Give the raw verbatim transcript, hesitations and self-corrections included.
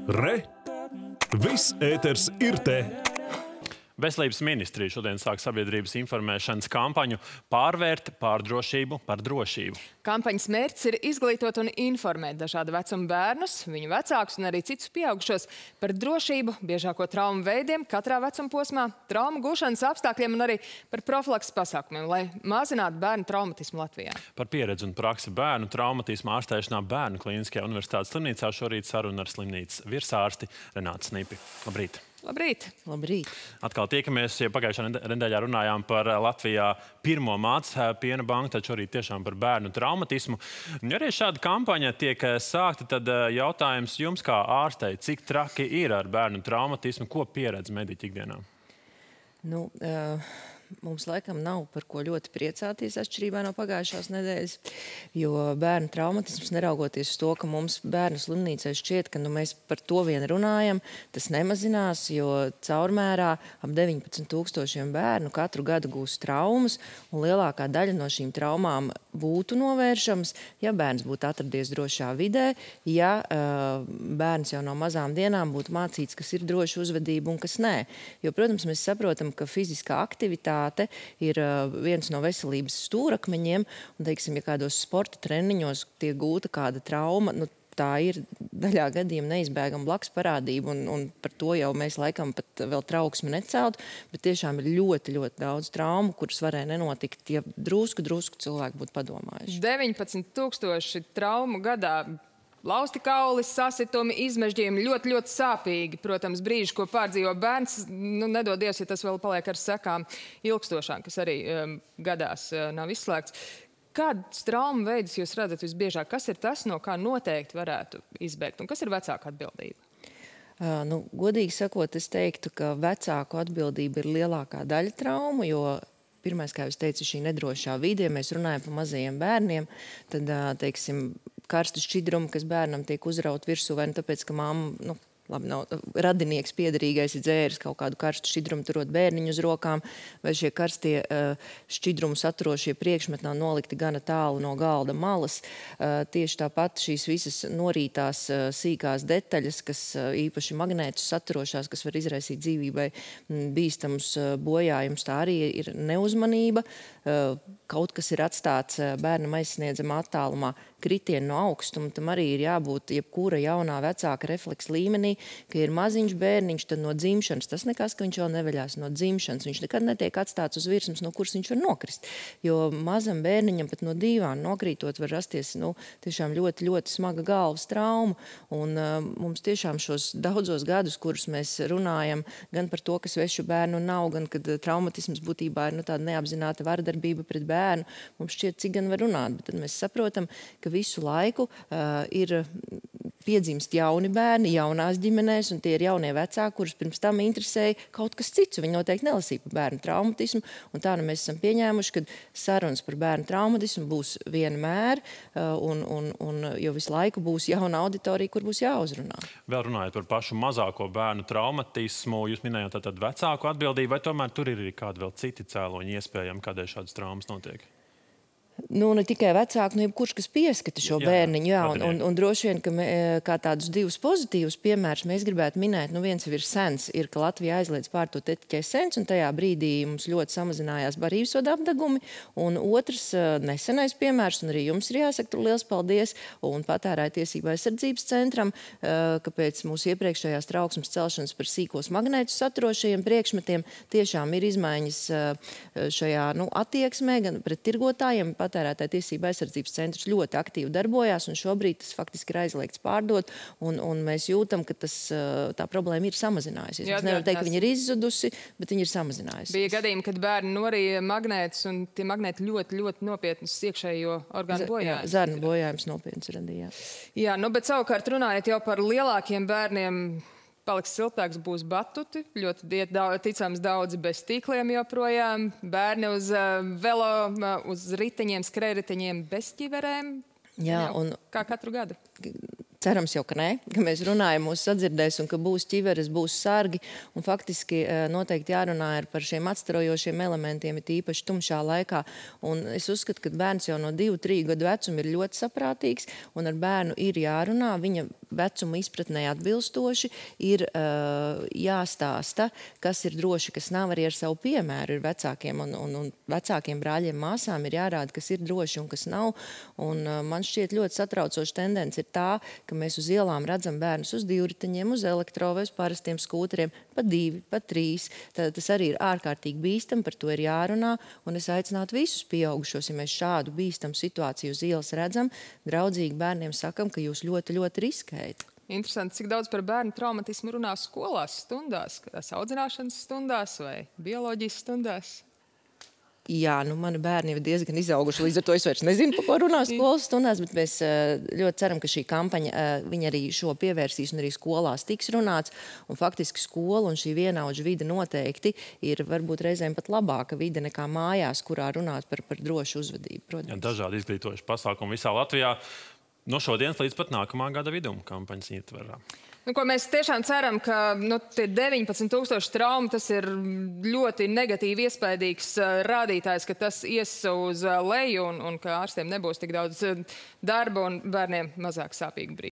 Re! Viss ēters ir te! Veselības ministrija šodien sāk sabiedrības informēšanas kampaņu Pārvērt pārdrošību par drošību. Kampaņas mērķis ir izglītot un informēt dažādu vecumu bērnus, viņu vecākus un arī citus pieaugušos par drošību, biežāko traumu veidiem katrā vecuma posmā, traumu gūšanas apstākļiem un arī par profilakses pasākumiem, lai mazinātu bērnu traumatismu Latvijā. Par pieredzi un praksi bērnu traumatismu ārstēšanā Bērnu Klīniskajā universitātes slimnīcā šorīt saruna ar slimnīcas virsārsti Renātu Snipi. Labrīt! Labrīt! Labrīt! Atkal tiekamies, ja pagājušā nedēļā runājām par Latvijā pirmo mātes piena banku, tad šorīt tiešām par bērnu traumatismu. Ja arī šāda kampaņa tiek sākta, tad jautājums jums kā ārstei, cik traki ir ar bērnu traumatismu, ko pieredz mediķi ikdienā? Nu, uh... Mums laikam nav par ko ļoti priecāties atšķirībā no pagājušās nedēļas, jo bērnu traumatisms, neraugoties uz to, ka mums bērnu slimnīcai šķiet, ka nu, mēs par to vien runājam, tas nemazinās, jo caurmērā ap deviņpadsmit tūkstošiem bērnu katru gadu gūst traumas, un lielākā daļa no šīm traumām būtu novēršams, ja bērns būtu atradies drošā vidē, ja uh, bērns jau no mazām dienām būtu mācīts, kas ir droša uzvedība un kas nē. Jo, protams, mēs saprotam, ka fiziskā aktivitāte ir viens no veselības stūrakmeņiem, un, teiksim, ja kādos sporta treniņos tiek gūta kāda trauma, nu, tā ir daļā gadījumā neizbēgama blakus parādība, un, un par to jau mēs laikam pat vēl trauksmi necelt, bet tiešām ir ļoti, ļoti daudz traumu, kuras varēja nenotikt, ja drusku, drusku cilvēki būtu padomājuši. deviņpadsmit tūkstoši traumu gadā. Lausti kauli, sasitumi, izmežģījumi ļoti, ļoti sāpīgi. Protams, brīži, ko pārdzīvo bērns, nu, nedod Dievs, ja tas vēl paliek ar sekām ilgstošām, kas arī um, gadās uh, nav izslēgts. Kādas traumu veidus jūs redzat visbiežāk? Kas ir tas, no kā noteikti varētu izbēgt? Un kas ir vecāka atbildība? Uh, nu, godīgi sakot, es teiktu, ka vecāku atbildība ir lielākā daļa traumu, jo pirmais, kā jūs teicu, šī nedrošā vide, ja mēs runājam par mazajiem bērniem, tad, uh, teiksim, karstu šķidrumu, kas bērnam tiek uzraut virsū, vai nu tāpēc, ka mamma, nu, labi, nav, radinieks piederīgais ir dzēris kaut kādu karstu šķidrumu, turot bērniņu uz rokām, vai šie karstie uh, šķidrumu saturošie priekšmeti nav nolikti gana tālu no galda malas. Uh, tieši tāpat šīs visas norītās uh, sīkās detaļas, kas uh, īpaši magnētus saturošās, kas var izraisīt dzīvībai m, bīstamus uh, bojājumus, tā arī ir neuzmanība. Uh, kaut kas ir atstāts uh, bērnam aizsniedzamā attālumā, kritienu no augstuma, tam arī ir jābūt jebkura jaunā vecāka refleksa līmenī, ka ir maziņš bērniņš, tad no dzimšanas, tas nekas, ka viņš vēl neveļās no dzimšanas, viņš nekad netiek atstāts uz virsmas, no kuras viņš var nokrist, jo mazam bērniņam pat no dīvāna nokrītot var rasties, nu, tiešām ļoti, ļoti smaga galvas trauma, un uh, mums tiešām šos daudzos gadus, kurus mēs runājam, gan par to, kas vešu bērnu nav, gan kad uh, traumatisms būtībā ir, nu, tāda neapzināta vardarbība pret bērnu, mums šķiet, cik gan var runāt, bet tad mēs saprotam, ka visu laiku uh, ir piedzimst jauni bērni, jaunās ģimenēs, un tie ir jaunie vecāki, kurus pirms tam interesēja kaut kas cits. Viņi noteikti nelasīja par bērnu traumatismu, un tā nu mēs esam pieņēmuši, ka sarunas par bērnu traumatismu būs vienmēr, un, un, un, jo visu laiku būs jauna auditorija, kur būs jāuzrunā. Vēl runājot par pašu mazāko bērnu traumatismu, jūs minējāt tātad vecāku atbildību, vai tomēr tur ir arī kādi vēl citi cēloņi iespējami, kādēļ šādas traumas notiek? Nu, ne tikai vecāki, nu, jebkurš, kas pieskata šo jā, bērniņu, jā, un, un, un droši vien, ka mē, kā tādus divus pozitīvus piemērus mēs gribētu minēt, nu, viens jau ir sens, ir, ka Latvija aizliedz pārtot etiķēsens, un tajā brīdī mums ļoti samazinājās barības apdagumi, un otrs nesenais piemērs, un arī jums ir jāsaka tur liels paldies, un patērētāju tiesību aizsardzības centram, ka pēc mūsu iepriekšējās trauksmes celšanas par sīkos magnētus saturošajiem priekšmetiem tiešām ir izmaiņas šajā, nu, attieksmē, gan pret tirgotājiem, patērētāju tiesību aizsardzības centrs ļoti aktīvi darbojās, un šobrīd tas faktiski ir aizliegts pārdot, un, un mēs jūtam, ka tas, tā problēma ir samazinājusies. Mēs nevaram teikt, ka viņa ir izzudusi, bet viņa ir samazinājusies. Bija gadījumi, kad bērni norīja magnētus, un tie magnēti ļoti, ļoti nopietnus iekšējo orgānu bojājumus. Zarnu bojājums nopietns radīja. Jā, nu, bet savukārt runājot jau par lielākiem bērniem, paliks siltāks, būs batuti, ļoti diet, daudz, ticams daudzi bez tīkliem joprojām, bērni uz uh, velo, uh, uz riteņiem, skrējriteņiem bez ķiverēm, jā, un kā katru gadu. Cerams jau, ka nē, ka mēs runājam, mūs sadzirdēs un ka būs ķiveres, būs sargi. Un faktiski noteikti jārunā ir par šiem atstarojošiem elementiem, it īpaši tumšā laikā. Un es uzskatu, ka bērns jau no divu, trīs gadu vecuma ir ļoti saprātīgs un ar bērnu ir jārunā. Viņa vecuma izpratnē atbilstoši, ir uh, jāstāsta, kas ir droši, kas nav, arī ar savu piemēru. Ir vecākiem un, un, un vecākiem brāļiem, māsām ir jārāda, kas ir droši un kas nav. Un uh, man šķiet ļoti satraucoša tendence ir tā, ka mēs uz ielām redzam bērnus uz divriteņiem, uz elektro vai uz parastiem skūteriem, pa divi, pa trīs. Tad tas arī ir ārkārtīgi bīstam, par to ir jārunā. Un es aicinātu visus pieaugušos, ja mēs šādu bīstamu situāciju uz ielas redzam, draudzīgi bērniem sakam, ka jūs ļoti, ļoti riskējat. Interesanti, cik daudz par bērnu traumatismu runā skolās stundās, kādās audzināšanas stundās vai bioloģijas stundās? Jā, nu mani bērni ir diezgan izauguši, līdz ar to es vairs nezinu, par ko runā skolas stundās, bet mēs ļoti ceram, ka šī kampaņa, viņa arī šo pievērsīs un arī skolās tiks runāts. Un faktiski skola un šī vienaudžu vide noteikti ir varbūt reizēm pat labāka vide nekā mājās, kurā runāt par, par drošu uzvedību. Protams. Ja, dažādi izglītojuši pasākumi visā Latvijā. No šodienas līdz pat nākamā gada vidum kampaņas ietverā. Nu, ko mēs tiešām ceram, ka nu, tie deviņpadsmit tūkstoši traumu, tas ir ļoti negatīvi iespaidīgs rādītājs, ka tas ies uz leju un, un ka ārstiem nebūs tik daudz darba un bērniem mazāk sāpīgi brīdi.